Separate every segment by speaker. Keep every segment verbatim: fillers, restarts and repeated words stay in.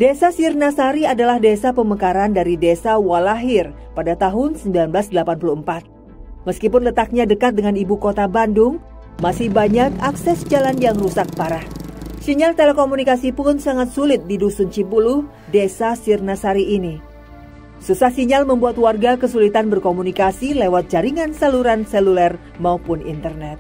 Speaker 1: Desa Sirnasari adalah desa pemekaran dari Desa Walahir pada tahun seribu sembilan ratus delapan puluh empat. Meskipun letaknya dekat dengan ibu kota Bandung, masih banyak akses jalan yang rusak parah. Sinyal telekomunikasi pun sangat sulit di Dusun Cibuluh, Desa Sirnasari ini. Susah sinyal membuat warga kesulitan berkomunikasi lewat jaringan saluran seluler maupun internet.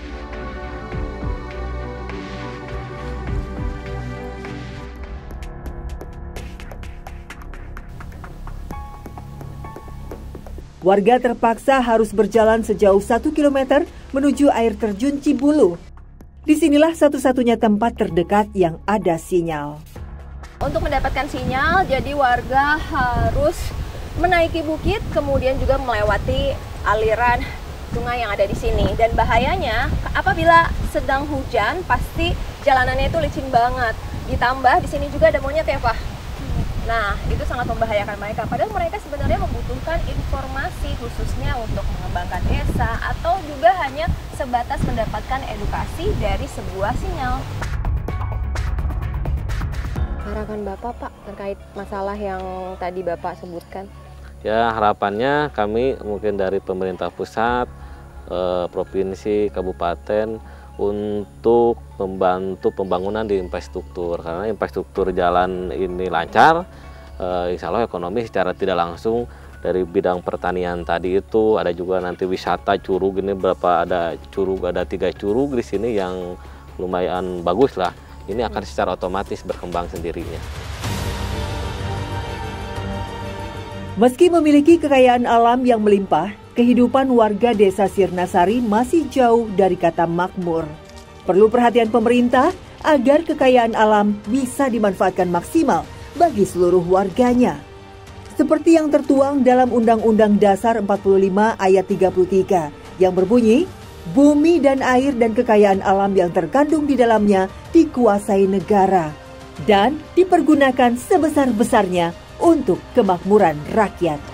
Speaker 1: Warga terpaksa harus berjalan sejauh satu kilometer menuju air terjun Cibuluh. Disinilah satu-satunya tempat terdekat yang ada sinyal.
Speaker 2: Untuk mendapatkan sinyal, jadi warga harus menaiki bukit, kemudian juga melewati aliran sungai yang ada di sini. Dan bahayanya, apabila sedang hujan, pasti jalanannya itu licin banget. Ditambah di sini juga ada monyet ya, Pak. Nah, itu sangat membahayakan mereka. Padahal mereka sebenarnya membutuhkan informasi khususnya untuk mengembangkan desa atau juga hanya sebatas mendapatkan edukasi dari sebuah sinyal. Harapan Bapak, Pak, terkait masalah yang tadi Bapak sebutkan?
Speaker 3: Ya, harapannya kami mungkin dari pemerintah pusat, eh, provinsi, kabupaten untuk membantu pembangunan di infrastruktur, karena infrastruktur jalan ini lancar, eh, insya Allah ekonomi secara tidak langsung dari bidang pertanian tadi itu, ada juga nanti wisata curug ini berapa ada curug, ada tiga curug di sini yang lumayan bagus lah, ini akan secara otomatis berkembang sendirinya.
Speaker 1: Meski memiliki kekayaan alam yang melimpah, kehidupan warga Desa Sirnasari masih jauh dari kata makmur. Perlu perhatian pemerintah agar kekayaan alam bisa dimanfaatkan maksimal bagi seluruh warganya. Seperti yang tertuang dalam Undang-Undang Dasar empat puluh lima ayat tiga puluh tiga yang berbunyi, bumi dan air dan kekayaan alam yang terkandung di dalamnya dikuasai negara dan dipergunakan sebesar-besarnya untuk kemakmuran rakyat.